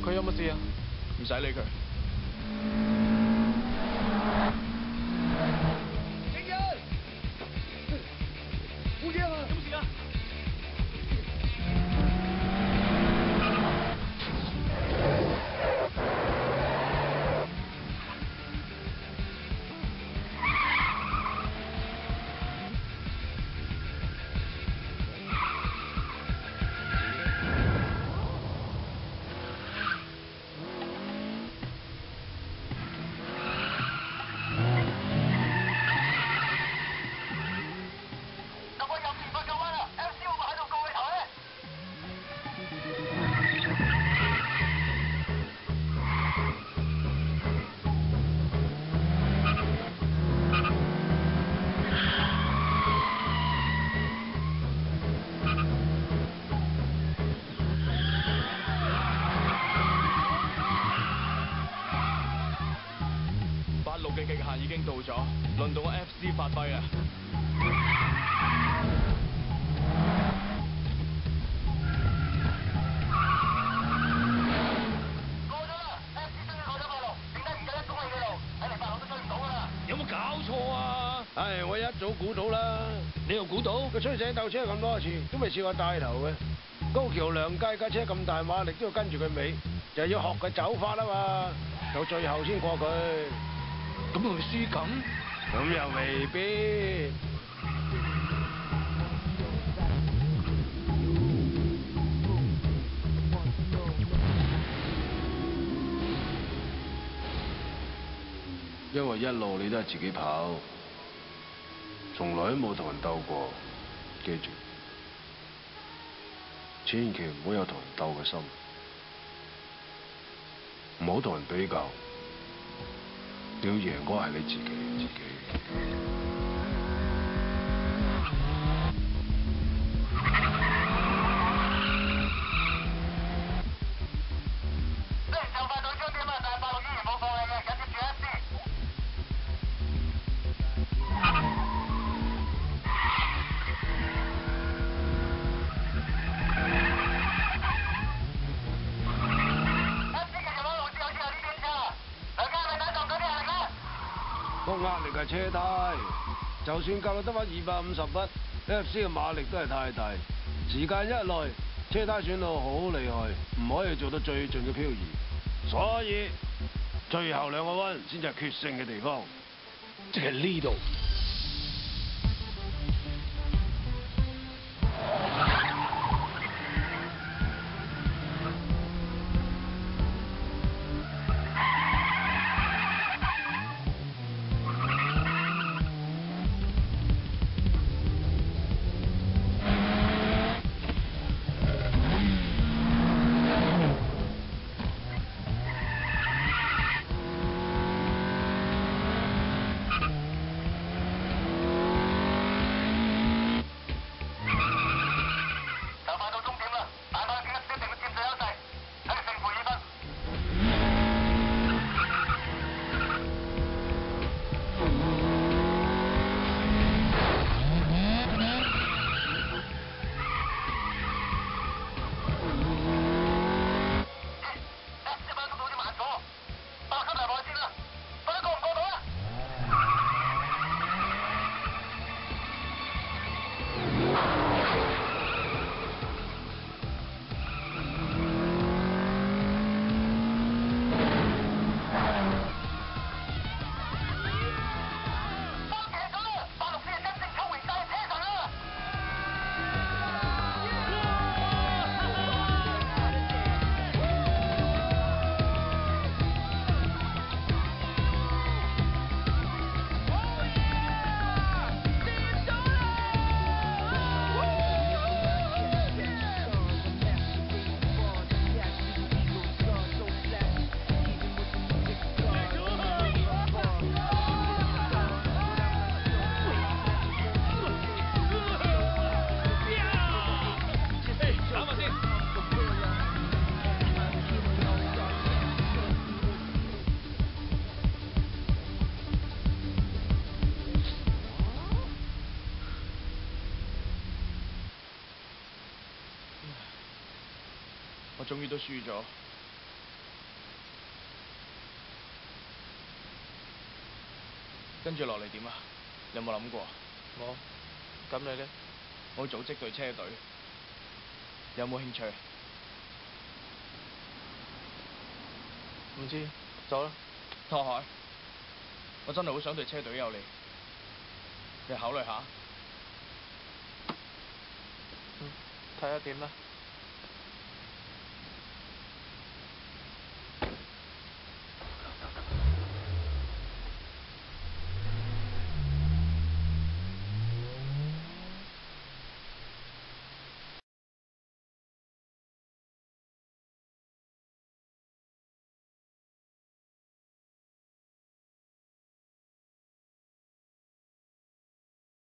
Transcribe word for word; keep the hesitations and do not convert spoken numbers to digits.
佢有乜事啊？唔使理佢。 警人！冇嘢啊！有冇事啊？ 嘅極限已經到咗，輪到我 F C 發揮啊！ 過咗啦 ，F C 終於過咗馬路，剩低唔夠一公里嘅路，睇嚟八路都追唔到㗎啦！ 有冇搞錯啊？ 唉，我一早估到啦。 你又估到？ 個吹仔鬥車咁多次，都未試過帶頭嘅。高橋良介架車咁大馬力都要跟住佢尾，就係要學佢走法啊嘛，到最後先過佢。 咁會唔會輸緊？ 咁又未必。因為一路你都係自己跑，從來都冇同人鬥過。記住，千祈唔好有同人鬥嘅心，唔好同人比較。 要贏嗰係你自己，自己。 雖然就快到終點啦，但係八路依然冇放棄嘅，緊接住 F C。F C 嘅入彎路之後之後呢邊㗎，大家係咪感覺到啲壓力咧？ 個壓力係車胎，就算夠到得返二百五十匹 ，F C 嘅馬力都係太大。時間一耐，車胎損到好厲害，唔可以做到最盡嘅漂移。所以最後兩個彎先至係決勝嘅地方， 即係呢度。 我終於都輸咗， 跟住落嚟點啊？你有冇諗過啊？ 冇。咁你咧？ 我組織隊車隊，有冇興趣？ 唔知，走啦。 拓海，我真係好想對車隊有你，你考慮下。 嗯，睇下點啦。